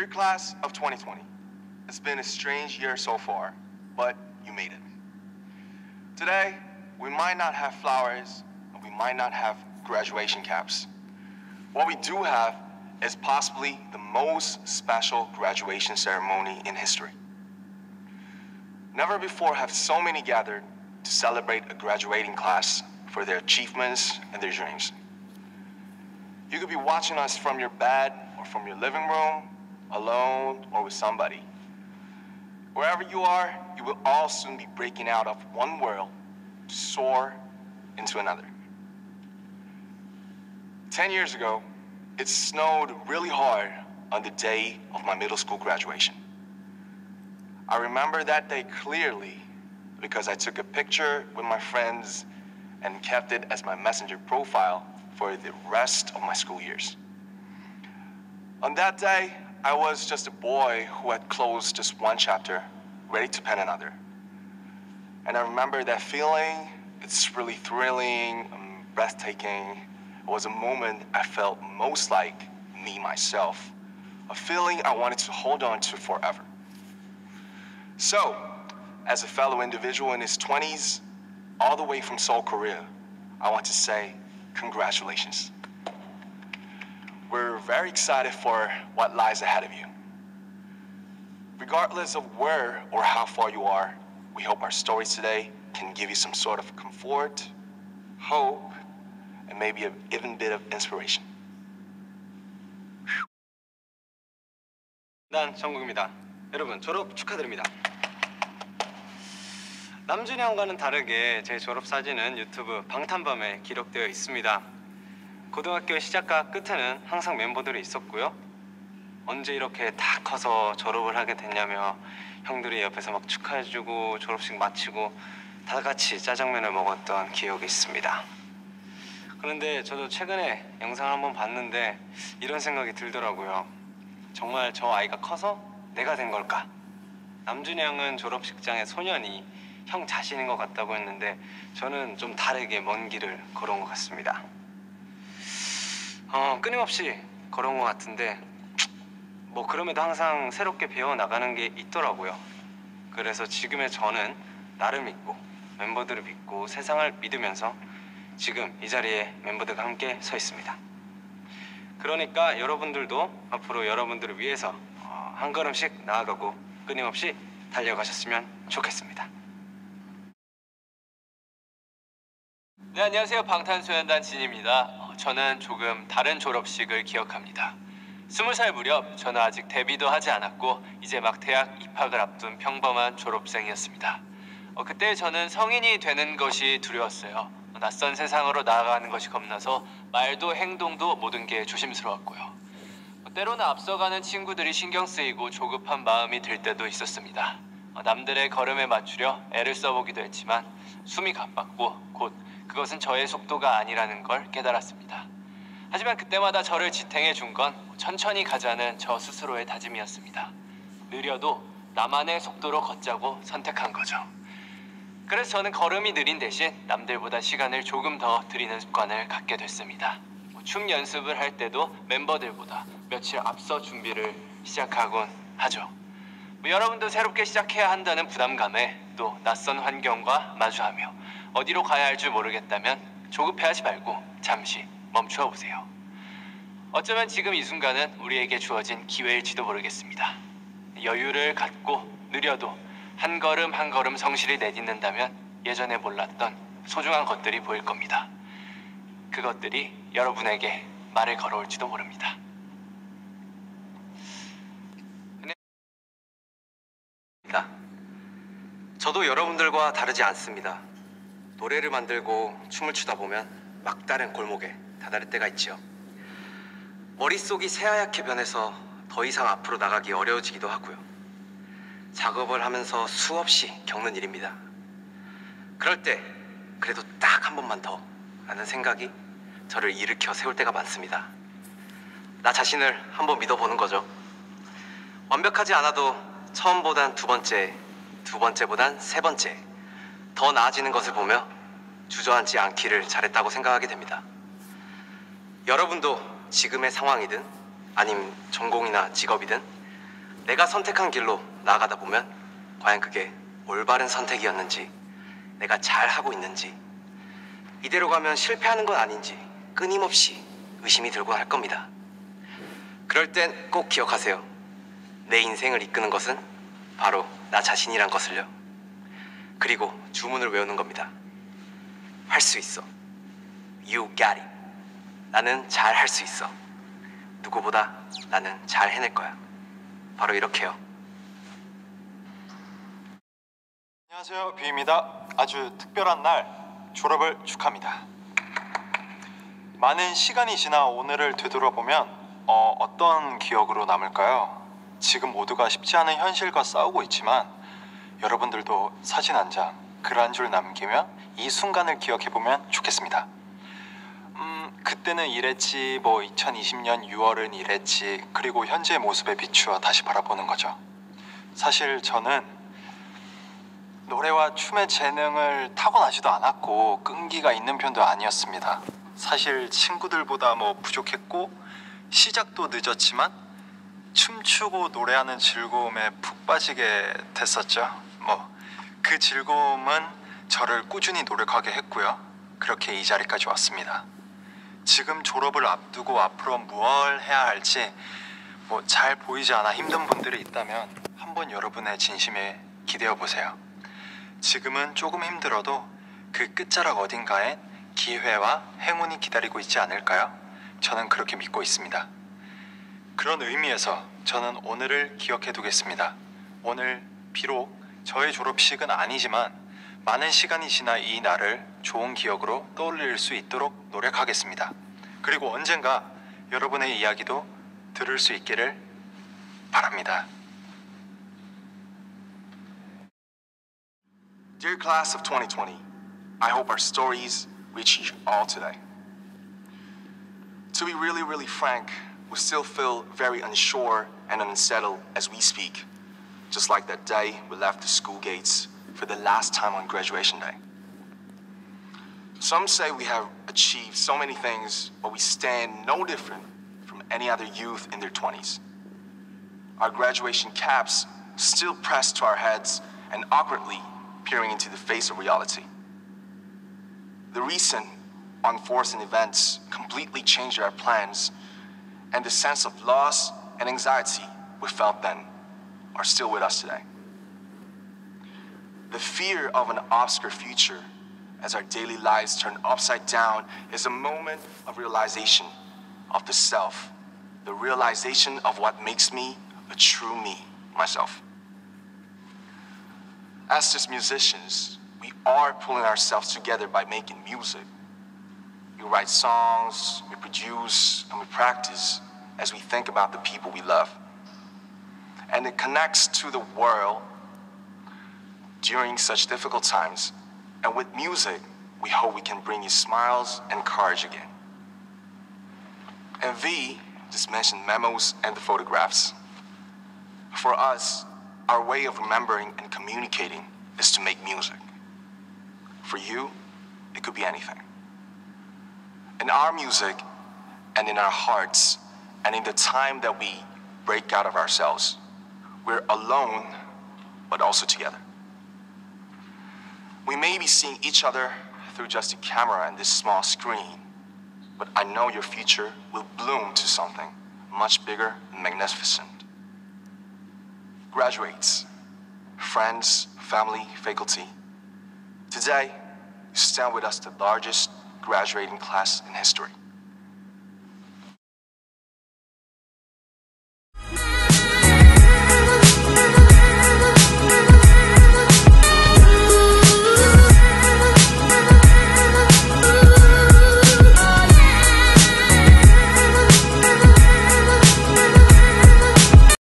Dear class of 2020, it's been a strange year so far, but you made it. Today, we might not have flowers, and we might not have graduation caps. What we do have is possibly the most special graduation ceremony in history. Never before have so many gathered to celebrate a graduating class for their achievements and their dreams. You could be watching us from your bed or from your living room, alone or with somebody. Wherever you are, you will all soon be breaking out of one world to soar into another. 10 years ago, it snowed really hard on the day of my middle school graduation. I remember that day clearly because I took a picture with my friends and kept it as my messenger profile for the rest of my school years. On that day, I was just a boy who had closed just one chapter, ready to pen another. And I remember that feeling. It's really thrilling and breathtaking. It was a moment I felt most like me myself, a feeling I wanted to hold on to forever. So, as a fellow individual in his 20s, all the way from Seoul, Korea, I want to say congratulations. We're very excited for what lies ahead of you. Regardless of where or how far you are, we hope our stories today can give you some sort of comfort, hope, and maybe an even bit of inspiration. 난 정국입니다. 여러분 졸업 축하드립니다. 남준이 형과는 다르게 제 졸업 사진은 유튜브 방탄밤에 기록되어 있습니다. 고등학교 시작과 끝에는 항상 멤버들이 있었고요. 언제 이렇게 다 커서 졸업을 하게 됐냐며 형들이 옆에서 막 축하해주고 졸업식 마치고 다 같이 짜장면을 먹었던 기억이 있습니다. 그런데 저도 최근에 영상을 한번 봤는데 이런 생각이 들더라고요. 정말 저 아이가 커서 내가 된 걸까? 남준이 형은 졸업식장의 소년이 형 자신인 것 같다고 했는데 저는 좀 다르게 먼 길을 걸어온 것 같습니다. 끊임없이 걸어온 것 같은데 뭐 그럼에도 항상 새롭게 배워나가는 게 있더라고요. 그래서 지금의 저는 나를 믿고 멤버들을 믿고 세상을 믿으면서 지금 이 자리에 멤버들과 함께 서 있습니다. 그러니까 여러분들도 앞으로 여러분들을 위해서 한 걸음씩 나아가고 끊임없이 달려가셨으면 좋겠습니다. 네, 안녕하세요. 방탄소년단 진입니다. 저는 조금 다른 졸업식을 기억합니다. 20살 무렵 저는 아직 데뷔도 하지 않았고 이제 막 대학 입학을 앞둔 평범한 졸업생이었습니다. 그때 저는 성인이 되는 것이 두려웠어요. 낯선 세상으로 나아가는 것이 겁나서 말도 행동도 모든 게 조심스러웠고요. 때로는 앞서가는 친구들이 신경 쓰이고 조급한 마음이 들 때도 있었습니다. 남들의 걸음에 맞추려 애를 써보기도 했지만 숨이 가빴고 곧 그것은 저의 속도가 아니라는 걸 깨달았습니다. 하지만 그때마다 저를 지탱해 준 건 천천히 가자는 저 스스로의 다짐이었습니다. 느려도 나만의 속도로 걷자고 선택한 거죠. 그래서 저는 걸음이 느린 대신 남들보다 시간을 조금 더 들이는 습관을 갖게 됐습니다. 춤 연습을 할 때도 멤버들보다 며칠 앞서 준비를 시작하곤 하죠. 여러분도 새롭게 시작해야 한다는 부담감에 또 낯선 환경과 마주하며 어디로 가야 할 줄 모르겠다면 조급해하지 말고 잠시 멈추어 보세요. 어쩌면 지금 이 순간은 우리에게 주어진 기회일지도 모르겠습니다. 여유를 갖고 느려도 한 걸음 한 걸음 성실히 내딛는다면 예전에 몰랐던 소중한 것들이 보일 겁니다. 그것들이 여러분에게 말을 걸어올지도 모릅니다. 저도 여러분들과 다르지 않습니다. 노래를 만들고 춤을 추다 보면 막다른 골목에 다다를 때가 있지요. 머릿속이 새하얗게 변해서 더 이상 앞으로 나가기 어려워지기도 하고요. 작업을 하면서 수없이 겪는 일입니다. 그럴 때 그래도 딱 한 번만 더 라는 생각이 저를 일으켜 세울 때가 많습니다. 나 자신을 한번 믿어보는 거죠. 완벽하지 않아도 처음보단 두 번째, 두 번째보단 세 번째 더 나아지는 것을 보며 주저앉지 않기를 잘했다고 생각하게 됩니다. 여러분도 지금의 상황이든 아님 전공이나 직업이든 내가 선택한 길로 나아가다 보면 과연 그게 올바른 선택이었는지, 내가 잘하고 있는지, 이대로 가면 실패하는 건 아닌지 끊임없이 의심이 들곤 할 겁니다. 그럴 땐 꼭 기억하세요. 내 인생을 이끄는 것은 바로 나 자신이란 것을요. 그리고 주문을 외우는 겁니다. 할 수 있어. You got it. 나는 잘 할 수 있어. 누구보다 나는 잘 해낼 거야. 바로 이렇게요. 안녕하세요, 뷰입니다. 아주 특별한 날 졸업을 축하합니다. 많은 시간이 지나 오늘을 되돌아보면 어떤 기억으로 남을까요? 지금 모두가 쉽지 않은 현실과 싸우고 있지만 여러분들도 사진 한 장, 글 한 줄 남기며 이 순간을 기억해보면 좋겠습니다. 그때는 이랬지, 2020년 6월은 이랬지, 그리고 현재의 모습에 비추어 다시 바라보는 거죠. 사실 저는 노래와 춤의 재능을 타고나지도 않았고 끈기가 있는 편도 아니었습니다. 사실 친구들보다 부족했고 시작도 늦었지만 춤추고 노래하는 즐거움에 푹 빠지게 됐었죠. 그 즐거움은 저를 꾸준히 노력하게 했고요. 그렇게 이 자리까지 왔습니다. 지금 졸업을 앞두고 앞으로 뭘 해야 할지 잘 보이지 않아 힘든 분들이 있다면 한번 여러분의 진심에 기대어 보세요. 지금은 조금 힘들어도 그 끝자락 어딘가엔 기회와 행운이 기다리고 있지 않을까요? 저는 그렇게 믿고 있습니다. 그런 의미에서 저는 오늘을 기억해 두겠습니다. 오늘 비록 저의 졸업식은 아니지만 많은 시간이 지나 이 날을 좋은 기억으로 떠올릴 수 있도록 노력하겠습니다. 그리고 언젠가 여러분의 이야기도 들을 수 있기를 바랍니다. Dear class of 2020, I hope our stories reach you all today. To be really frank, we still feel very unsure and unsettled as we speak, just like that day we left the school gates for the last time on graduation day. Some say we have achieved so many things, but we stand no different from any other youth in their 20s. Our graduation caps still pressed to our heads and awkwardly peering into the face of reality. The recent unforeseen events completely changed our plans, and the sense of loss and anxiety we felt then are still with us today. The fear of an obscure future as our daily lives turn upside down is a moment of realization of the self, the realization of what makes me a true me, myself. As just musicians, we are pulling ourselves together by making music. We write songs, we produce, and we practice as we think about the people we love. And it connects to the world during such difficult times. And with music, we hope we can bring you smiles and courage again. And V just mentioned memos and the photographs. For us, our way of remembering and communicating is to make music. For you, it could be anything. In our music and in our hearts and in the time that we break out of ourselves, we're alone, but also together. We may be seeing each other through just a camera and this small screen, but I know your future will bloom to something much bigger and magnificent. Graduates, friends, family, faculty, today, you stand with us the largest graduating class in history.